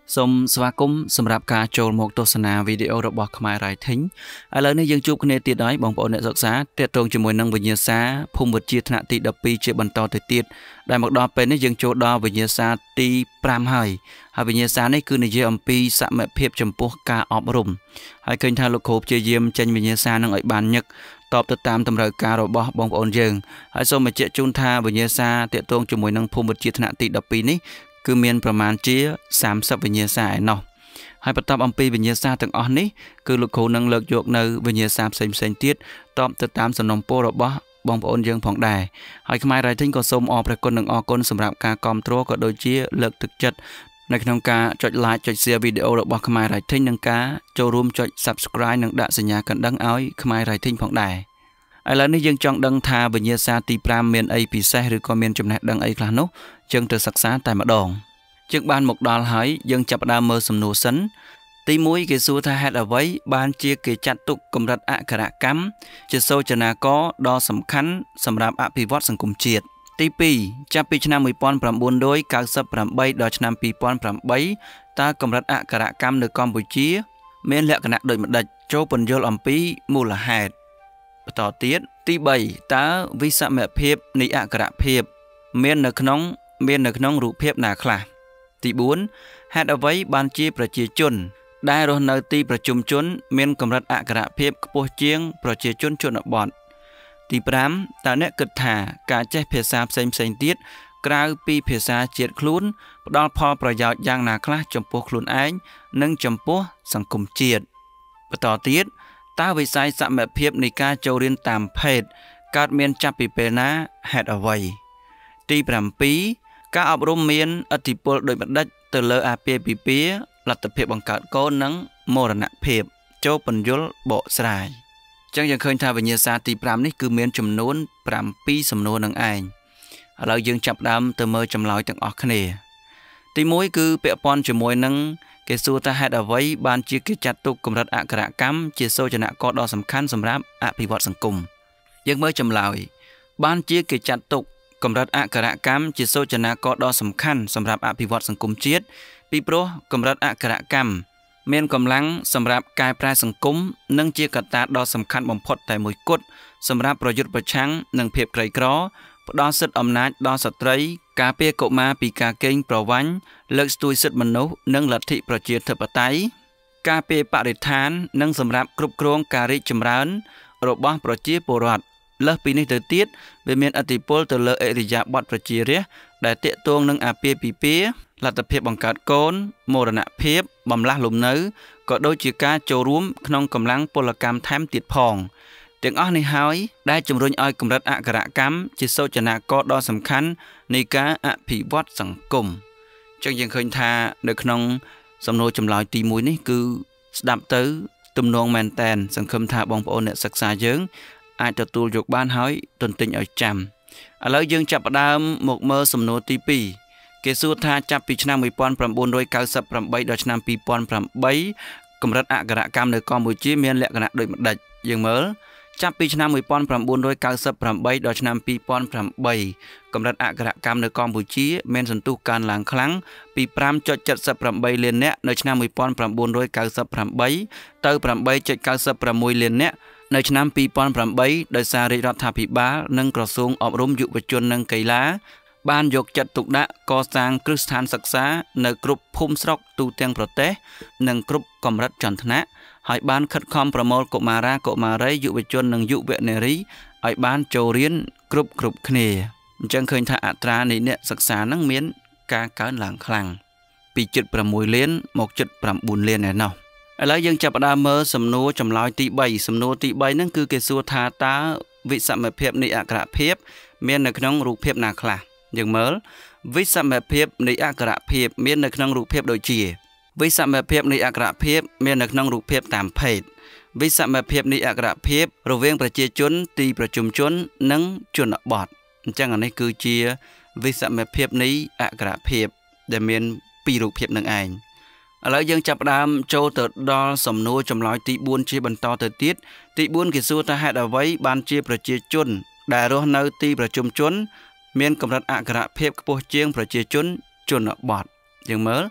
សូមស្វាគមន៍សម្រាប់ការចូលមកទស្សនាវីដេអូរបស់ខ្មែរ Writing ឥឡូវនេះយើងជួបគ្នាទៀតហើយបងប្អូនអ្នកសិក្សាទាក់ទងជាមួយនឹងវិញ្ញាសាភូមិវិទ្យាថ្នាក់ទី12ជាបន្តទៅទៀតដែលមកដល់ពេលនេះយើងចូលដល់វិញ្ញាសាទី5ហើយវិញ្ញាសានេះគឺនិយាយអំពីសមភាពចំពោះការអប់រំហើយឃើញថាលោកគ្រូព្យាយាមចេញវិញ្ញាសានឹងឲ្យបានញឹកតបទៅតាមតម្រូវការរបស់បងប្អូនយើងហើយសូមបញ្ជាក់ជូនថាវិញ្ញាសាទាក់ទងជាមួយនឹងភូមិវិទ្យាថ្នាក់ទី12នេះគឺមានប្រមាណជា30វិញ្ញាសាឯណោះហើយបន្ទាប់អំពីវិញ្ញាសាទាំងអស់នេះគឺលោកគ្រូនឹងលើកយកនៅវិញ្ញាសាផ្សេងទៀតតបទៅតាមសំណុំពររបស់បងប្អូនយើងផងដែរហើយខ្មែរ Writing ក៏សូមអរព្រះគុណនិងអរគុណសម្រាប់ការគាំទ្រក៏ដូចជាលើកទឹកចិត្តនៅក្នុងការចុច like ចុច share វីដេអូរបស់ខ្មែរ Writing និងការចូលរួមចុច subscribe និងដាក់សញ្ញាកណ្ដឹងឲ្យខ្មែរ Writing ផងដែរឥឡូវនេះយើងចង់ដឹងថាវិញ្ញាសាទី5មានអីពិសេសឬក៏មានចំណេះដឹងអីខ្លះនោះយើងទៅសិក្សាតែម្ដងយើងបានមកដល់ហើយយើងចាប់ផ្ដើមមើលសំណួរសិនទី1គេសួរថាហេតុអ្វីបានជាគេចាត់ទុកកម្រិតអក្ខរកម្មជាសូចនាករដ៏សំខាន់សម្រាប់អភិវឌ្ឍសង្គមជាតិទី2ចាប់ពីឆ្នាំ1998ដល់ឆ្នាំ2008តើកម្រិតអក្ខរកម្មនៅកម្ពុជាមានលក្ខណៈដូចម្ដេចចូលពន្យល់អំពីមូលហេតុបន្តទៀតទី3តើវិសមភាពនៃអក្ខរភាពមាននៅក្នុងរូបភាពណាខ្លះទី4ហេតុអ្វីបានជាប្រជាជនដែលរស់នៅទីប្រជុំជនមានកម្រិតអក្ខរភាពខ្ពស់ជាងប្រជាជនជនបទទី5តើអ្នកគិតថាការចេះភាសាផ្សេងទៀតក្រៅពីភាសាជាតិខ្លួនផ្ដល់ផលប្រយោជន៍យ៉ាងណាខ្លះចំពោះខ្លួនឯងនិងចំពោះសង្គមជាតិបន្តទៀតតើវិស័យសមភាពនៃការចូលរៀនតាមភេទកើតមានចាប់ពីពេលណាហេតុអ្វីទី7ការអប់រំមានឥទ្ធិពលដូចម្ដេចទៅលើអាពាហ៍ពិពាហ៍លទ្ធភាពបង្កើតកូននិងមរណភាពចូលពន្យល់បកស្រាយអញ្ចឹងយើងឃើញថាវិញ្ញាសាទី5នេះគឺមានចំនួន7សំណួរនឹងឯងឥឡូវយើងចាប់ផ្ដើមទៅមើលចម្លើយទាំងអស់គ្នាទី1គឺពាក់ព័ន្ធជាមួយនឹងគេសួរថាហេតុអ្វីបានជាគេចាត់ទុកកម្រិតអក្ខរកម្មជាសូចនាករដ៏សំខាន់សម្រាប់អភិវឌ្ឍសង្គមយើងមើលចម្លើយបានជាគេចាត់ទុកកម្រិតអក្ខរកម្មជាសូចនាករដ៏សំខាន់សម្រាប់អភិវឌ្ឍសង្គមជាតិពីព្រោះកម្រិតអក្ខរកម្មមានកម្លាំងសម្រាប់កែប្រែសង្គមនិងជាកត្តាដ៏សំខាន់បំផុតតែមួយគត់សម្រាប់ប្រយុទ្ធប្រឆាំងនឹងភាពក្រីក្រផ្ដល់សិទ្ធិអំណាចដល់ស្ត្រីការពារកុមារពីការកេងប្រវ័ញ្ចលើកស្ទួយសិទ្ធិមនុស្សនិងលទ្ធិប្រជាធិបតេយ្យការពារបរិស្ថាននិងសម្រាប់គ្រប់គ្រងការរីកចម្រើនរបស់ប្រជាពលរដ្ឋលើសពីនេះទៅទៀតវាមានឥទ្ធិពលទៅលើអរិយាប័ត្រប្រជារាស្ត្រដែលតាក់ទងនឹងអាពាហ៍ពិពាហ៍លទ្ធភាពបង្កើតកូនមរណភាពបំលាស់លំនៅក៏ដូចជាការចូលរួមក្នុងកម្លាំងពលកម្មថែមទៀតផងទាំងអស់នេះហើយដែលជំរុញឲ្យកម្រិតអក្ខរកម្មជាសូចនាករដ៏សំខាន់នៃការអភិវឌ្ឍសង្គមអញ្ចឹងយើងឃើញថានៅក្នុងសំណួរចម្លើយទី1នេះគឺស្ដាប់ទៅទំនងមែនតែនសង្ឃឹមថាបងប្អូនអ្នកសិក្សាយើងអាចទទួលយកបានហើយទន្ទិញឲ្យចាំឥឡូវយើងចាប់ផ្ដើមមកមើលសំណួរទី2គេសួរថាចាប់ពីឆ្នាំ1998ដល់ឆ្នាំ2008កម្រិតអក្ខរកម្មនៅកម្ពុជាមានលក្ខណៈដូចម្ដេចយើងមើលចាប់ពីឆ្នាំ1998ដល់ឆ្នាំ2008កម្រិតអក្ខរកម្មនៅកម្ពុជាមានសន្ទុះកើនឡើងខ្លាំងពី 5.78 លាននាក់នៅឆ្នាំ1998ទៅ 8.96 លាននាក់នៅឆ្នាំ2008ដោយសាររាជរដ្ឋាភិបាលនិងក្រសួងអប់រំយុវជននិងកីឡាបានយកចិត្តទុកដាក់កសាងគ្រឹះស្ថានសិក្សានៅគ្រប់ភូមិស្រុកទូទាំងប្រទេសនិងគ្រប់កម្រិតជាន់ថ្នាក់ហើយបានខិតខំប្រមូលកុមារាកុមារីយុវជននិងយុវនារីឲ្យបានចូលរៀនគ្រប់គ្នាអញ្ចឹងឃើញថាអត្រានៃអ្នកសិក្សានឹងមានការកើនឡើងខ្លាំងពី 7.6 លានមក 7.9 លានឯណោះឥឡូវយើងចាប់ផ្ដើមមើលសំណួរចម្លើយទី3សំណួរទី3ហ្នឹងគឺគេសួរថាតើវិសមភាពនៃអក្ខរភាពមាននៅក្នុងរូបភាពណាខ្លះយើងមើលវិសមភាពនៃអក្ខរភាពមាននៅក្នុងរូបភាពដូចជាវិសមភាពនៃអក្ខរភាពមាននៅក្នុងរូបភាពតាមភេទវិសមភាពនៃអក្ខរភាពរវាងប្រជាជនទីប្រជុំជននិងជនបទអញ្ចឹងអានេះគឺជាវិសមភាពនៃអក្ខរភាពដែលមានពីររូបភាពនឹងឯងឥឡូវយើងចាប់ផ្ដើមចូលទៅដល់សំណួរចម្លើយទី4ជាបន្តទៅទៀតទី4គេសួរថាហេតុអ្វីបានជាប្រជាជនដែលរស់នៅទីប្រជុំជនមានកម្រិតអក្ខរភាពខ្ពស់ជាងប្រជាជនជនបទយើងមើល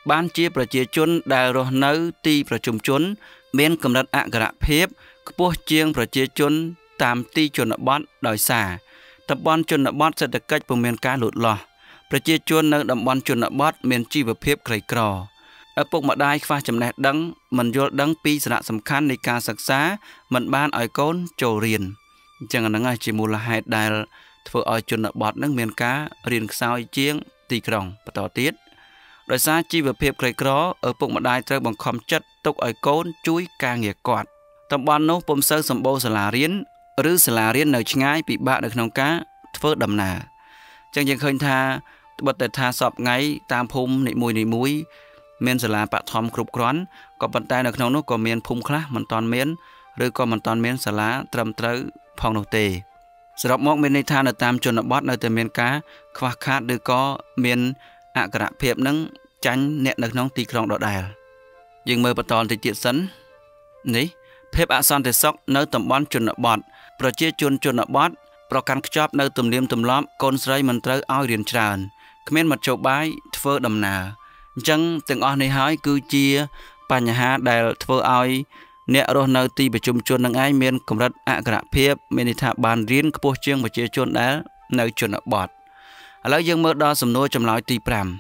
ban chiaប្រជាជនដែលរស់នៅទីប្រជុំជនមានកម្រិតអក្ខរភាពខ្ពស់ជាងប្រជាជនតាមទីជនបទដោយសារតំបន់ជនបទសេដ្ឋកិច្ចពុំមានការលូតលាស់ប្រជាជននៅតំបន់ជនបទមានជីវភាពក្រីក្រឪពុកម្ដាយខ្វះចំណេះដឹងមិនយល់ដឹងពីសារៈសំខាន់នៃការសិក្សាមិនបានឲ្យកូនចូលរៀនអញ្ចឹងអាហ្នឹងជាមូលហេតុដែលធ្វើឲ្យជនបទនឹងមានការរៀនខ្សោយជាងទីក្រុងបន្តទៀតដោយសារជីវភាពក្រីក្រឪពុកម្ដាយត្រូវបង្ខំចិត្តទុកឲ្យកូនជួយការងារគាត់តំបន់នោះពុំសូវសម្បូរសាលារៀនឬសាលារៀននៅឆ្ងាយពិបាកនៅក្នុងការធ្វើដំណើរអញ្ចឹងយើងឃើញថាត្បិតតែថាសពថ្ងៃតាមភូមិនីមួយៗមានសាលាបឋមគ្រប់គ្រាន់ក៏ប៉ុន្តែនៅក្នុងនោះក៏មានភូមិខ្លះមិនទាន់មានឬក៏មិនទាន់មានសាលាត្រឹមត្រូវផងនោះទេសរុបមកមានន័យថានៅតាមជនបទនៅតែមានការខ្វះខាតឬក៏មានអក្ខរភាពនឹងចាញ់អ្នកនៅក្នុងទីក្រុងដដែលយើងមើលបន្តបន្តិចទៀតសិននេះភាពអសន្តិសុខនៅតំបន់ជនបទប្រជាជនជនបទប្រកាន់ខ្ជាប់នៅទំនៀមទម្លាប់កូនស្រីមិនត្រូវឲ្យរៀនច្រើនគ្មានមធ្យោបាយធ្វើដំណើរអញ្ចឹងទាំងអស់នេះហើយគឺជាបញ្ហាដែលធ្វើឲ្យអ្នករស់នៅទីប្រជុំជននឹងឯងមានកម្រិតអក្ខរភាពមានន័យថាបានរៀនខ្ពស់ជាងប្រជាជនដែលនៅជនបទឥឡូវយើងមើលដល់សំណួរចម្លើយទី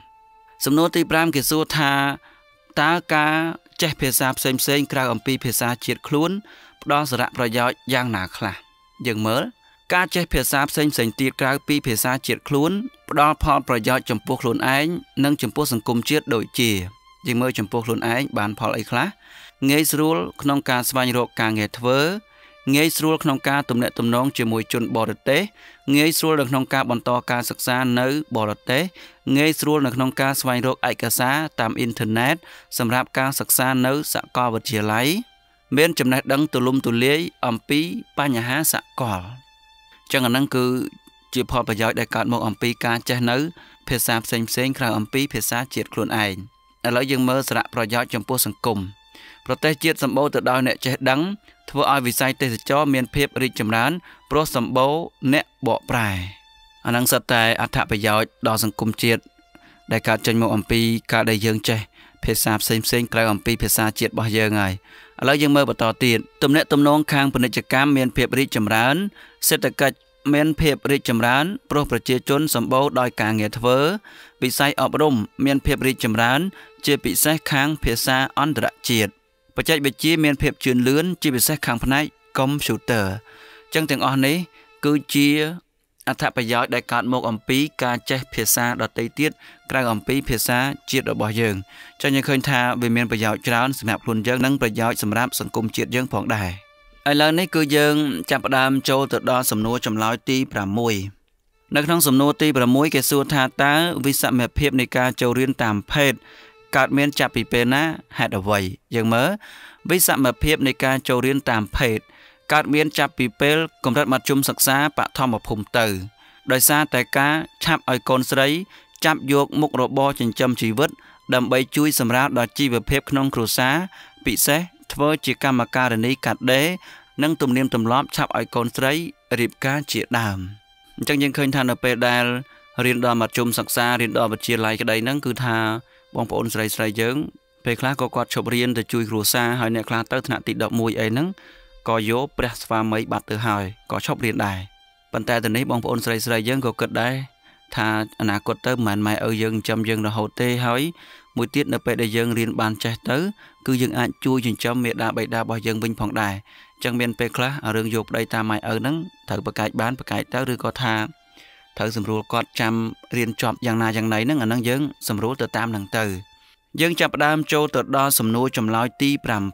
5សំណួរទី5គេសួរថាតើការចេះភាសាផ្សេងក្រៅអំពីភាសាជាតិខ្លួនផ្ដល់សារៈប្រយោជន៍យ៉ាងណាខ្លះយើងមើលការចេះភាសាផ្សេងទៀតក្រៅពីភាសាជាតិខ្លួនផ្ដល់ផលប្រយោជន៍ចំពោះខ្លួនឯងនិងចំពោះសង្គមជាតិដូចជាយើងមើលចំពោះខ្លួនឯងបានផលអីខ្លះងាយស្រួលក្នុងការស្វែងរកការងារធ្វើងាយស្រួលក្នុងការទំនាក់ទំនងជាមួយជនបរទេសងាយស្រួលនៅក្នុងការបន្តការសិក្សានៅបរទេសងាយស្រួលនៅក្នុងការស្វែងរកឯកសារតាមអ៊ីនធឺណិតសម្រាប់ការសិក្សានៅសាកលវិទ្យាល័យមានចំណេះដឹងទូលំទូលាយអំពីបញ្ហាសកលចឹងអាហ្នឹងគឺជាផលប្រយោជន៍ដែលកើតមកអំពីការចេះនៅភាសាផ្សេងក្រៅអំពីភាសាជាតិខ្លួនឯងឥឡូវយើងមើលសារៈប្រយោជន៍ចំពោះសង្គមប្រទេសជាតិសម្បូរទៅដោយអ្នកចេះដឹងធ្វើឲ្យវិស័យទេសចរមានភាពរីកចម្រើនព្រោះសម្បូរអ្នកបកប្រែអាហ្នឹងសុទ្ធតែអត្ថប្រយោជន៍ដល់សង្គមជាតិដែលកើតចេញមកអំពីការដែលយើងចេះភាសាផ្សេងក្រៅអំពីភាសាជាតិរបស់យើងហើយឥឡូវយើងមើលបន្តទៀតទំនាក់ទំនងខាងពាណិជ្ជកម្មមានភាពរីកចម្រើនសេដ្ឋកិច្ចមានភាពរីកចម្រើនព្រោះប្រជាជនសម្បូរដោយការងារធ្វើវិស័យអប់រំមានភាពរីកចម្រើនជាពិសេសខាងភាសាអន្តរជាតិបច្ចេកវិទ្យាមានភាពជឿនលឿនជាពិសេសខាងផ្នែកកុំព្យូទ័រអញ្ចឹងទាំងអស់នេះគឺជាអត្ថប្រយោជន៍ដែលកើតមកអំពីការចេះភាសាដទៃទៀតក្រៅអំពីភាសាជាតិរបស់យើងចឹងយើងឃើញថាវាមានប្រយោជន៍ច្រើនសម្រាប់ខ្លួនយើងនិងប្រយោជន៍សម្រាប់សង្គមជាតិយើងផងដែរឥឡូវនេះគឺយើងចាប់ផ្ដើមចូលទៅដល់សំណួរចម្លើយទី6នៅក្នុងសំណួរទី6គេសួរថាតើវិសមភាពនៃការចូលរៀនតាមភេទកើតមានចាប់ពីពេលណាហេតុអ្វីយើងមើលវិសមភាពនៃការចូលរៀនតាមភេទកើតមានចាប់ពីពេលកម្រិតមធ្យមសិក្សាបឋមភូមិទៅដោយសារតែការឆាប់ឲ្យកូនស្រីចាប់យកមុខរបរចិញ្ចឹមជីវិតដើម្បីជួយសម្រាលដល់ជីវភាពក្នុងគ្រួសារពិសេសធ្វើជាកម្មការិនីកាត់ដេរនិងទំនៀមទម្លាប់ឆាប់ឲ្យកូនស្រីរៀបការជាដើមអញ្ចឹងយើងឃើញថានៅពេលដែលរៀនដល់មធ្យមសិក្សារៀនដល់វិទ្យាល័យក្តីហ្នឹងគឺថាបងប្អូនស្រីយើងពេលខ្លះក៏គាត់ឈប់រៀនទៅជួយគ្រួសារហើយអ្នកខ្លះទៅថ្នាក់ទី11អីហ្នឹងក៏យកព្រះស្វាមីបាត់ទៅហើយក៏ឈប់រៀនដែរប៉ុន្តែទៅនេះបងប្អូនស្រីយើងក៏គិតដែរថាអនាគតទៅមិនមែនម៉ែឪយើងចិញ្ចឹមយើងរហូតទេហើយមួយទៀតនៅពេលដែលយើងរៀនបានចេះទៅគឺយើងអាចជួយចិញ្ចឹមមេដាបៃតារបស់យើងវិញផងដែរអញ្ចឹងមានពេលខ្លះរឿងយកប្តីតាមម៉ែឪហ្នឹងត្រូវប្រកែកបានប្រកែកទៅឬក៏ថាត្រូវសម្រួលគាត់ចាំរៀនចប់យ៉ាងណាយ៉ាងណីហ្នឹងអាហ្នឹងយើងសម្រួលទៅតាមហ្នឹងទៅយើងចាប់ផ្ដើមចូលទៅដល់សំណួរចម្លើយទី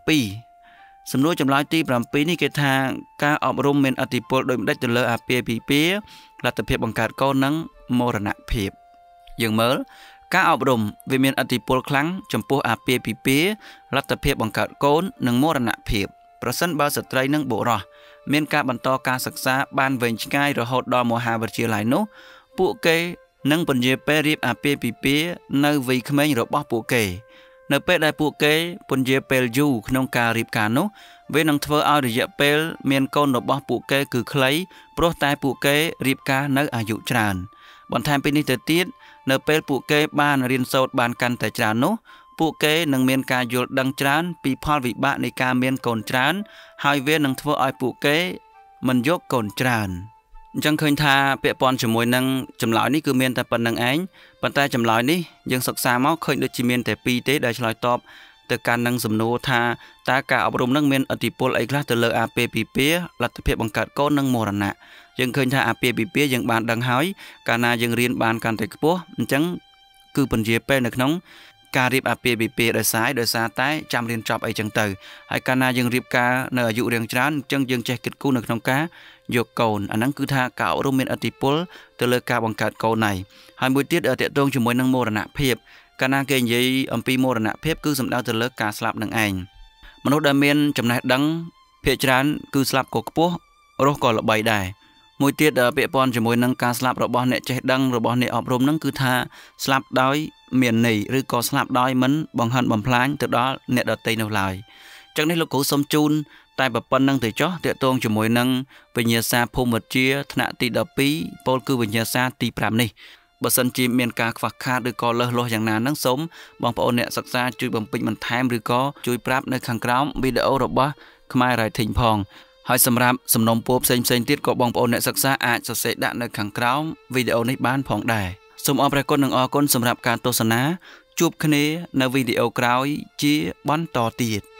7សំណួរចម្លើយទី7នេះគេថាការអប់រំមានឥទ្ធិពលដូចម្តេចទៅលើអាពាហ៍ពិពាហ៍លទ្ធភាពបង្កើតកូននិងមរណភាពយើងមើលការអប់រំវាមានឥទ្ធិពលខ្លាំងចំពោះអាពាហ៍ពិពាហ៍លទ្ធភាពបង្កើតកូននិងមរណភាពប្រសិនបើស្ត្រីនិងបុរសមានការបន្តការសិក្សាបានវែងឆ្ងាយរហូតដល់មហាវិទ្យាល័យនោះពួកគេនឹងពន្យាពេលរៀបអាពាហ៍ពិពាហ៍នៅវ័យក្មេងរបស់ពួកគេនៅពេលដែលពួកគេពន្យាពេលយូរក្នុងការរៀបការនោះវានឹងធ្វើឲ្យរយៈពេលមានកូនរបស់ពួកគេគឺខ្លីព្រោះតែពួកគេរៀបការនៅអាយុច្រើនបន្ថែមពីនេះទៅទៀតនៅពេលពួកគេបានរៀនសូត្របានកាន់តែច្រើននោះពួកគេនឹងមានការយល់ដឹងច្រើនពីផលវិបាកនៃការមានកូនច្រើនហើយវានឹងធ្វើឲ្យពួកគេមិនយកកូនច្រើនអញ្ចឹងឃើញថាពាក់ព័ន្ធជាមួយនឹងចម្លើយនេះគឺមានតែប៉ុណ្្នឹងឯងប៉ុន្តែចម្លើយនេះយើងសិក្សាមកឃើញដូចជាមានតែ2ទេដែលឆ្លើយតបទៅកាន់នឹងសំណួរថាតើការអប់រំនឹងមានឥទ្ធិពលអីខ្លះទៅលើអាពាហ៍ពិពាហ៍លទ្ធភាពបង្កើតកូននិងមរណៈយើងឃើញថាអាពាហ៍ពិពាហ៍យើងបានដឹងហើយកាលណាយើងរៀនបានកាន់តែខ្ពស់អញ្ចឹងគឺពន្យាពេលនៅក្នុងការរៀបអាពាហ៍ពិពាហ៍ដោយសារតែចាំរៀនចប់អីចឹងទៅហើយកាលណាយើងរៀបការនៅអាយុរៀងច្រើនអញ្ចឹងយើងចេះគិតគូរនៅក្នុងការយកកូនអាហ្នឹងគឺថាការអប់រំមានឥទ្ធិពលទៅលើការបង្កើតកូនnàyហើយមួយទៀតតកតងជាមួយនឹងមរណភាពកាលណាគេនិយាយអំពីមរណភាពគឺសំដៅទៅលើការស្លាប់នឹងឯងមនុស្សដែលមានចំណេះដឹងភាគច្រើនគឺស្លាប់ក៏ខ្ពស់រស់ក៏ល្បីដែរមួយទៀតពាក់ព័ន្ធជាមួយនឹងការស្លាប់របស់អ្នកចេះដឹងរបស់អ្នកអប់រំហ្នឹងគឺថាស្លាប់ដោយមានន័យឬក៏ស្លាប់ដោយមិនបង្ហិនបំផ្លាញទៅដល់អ្នកដទៃនោះឡើយអញ្ចឹងនេះលោកគ្រូសូមជូនតែប៉ុណ្្នឹងទៅចុះតកតងជាមួយនឹងវិញ្ញាសាភូមិវិទ្យាថ្នាក់ទី12ពោលគឺវិញ្ញាសាទី5នេះបើសិនជាមានការខ្វះខាតឬក៏លើសលោះយ៉ាងណាហ្នឹងសូមបងប្អូនអ្នកសិក្សាជួយបំពេញបន្ថែមឬក៏ជួយប្រាប់នៅខាងក្រោមវីដេអូរបស់ខ្មែរ Writing ផងហើយសម្រាប់សំណុំពរផ្សេងទៀតក៏បងប្អូនអ្នកសិក្សាអាចសរសេរដាក់នៅខាងក្រោមវីដេអូនេះបានផងដែរសូមអរព្រគុណនិងអរគុណសម្រាប់ការទស្សនាជួបគ្នានៅវីដេអូក្រោយជាបន្តទៀត